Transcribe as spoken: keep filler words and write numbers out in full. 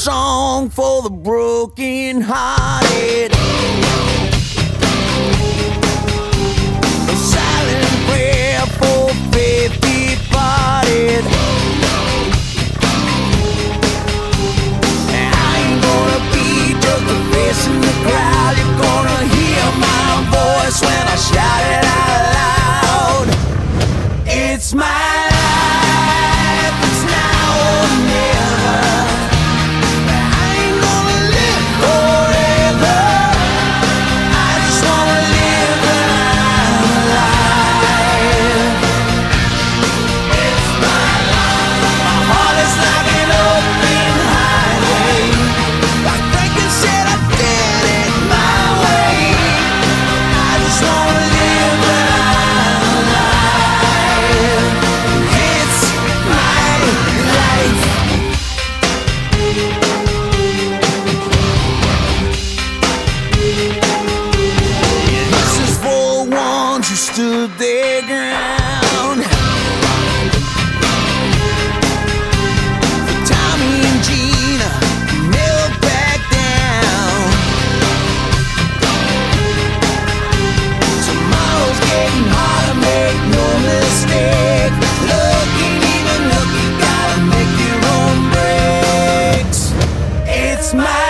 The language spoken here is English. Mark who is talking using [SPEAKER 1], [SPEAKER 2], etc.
[SPEAKER 1] song for the broken hearted, a silent prayer for faith departed. And I ain't gonna be just a face in the crowd. You're gonna hear my voice when I shout it out loud. It's my life, it's now or never. I ain't gonna live forever. I just wanna live when I'm alive. It's my life. My heart is like an open highway. Like Franklin said, I did it my way. I just wanna live when I'm alive. It's my life. This is for the ones who stood their ground. For Tommy and Gina, who never back down. Tomorrow's getting harder, make no mistake. Looking even look, you gotta make your own breaks. It's my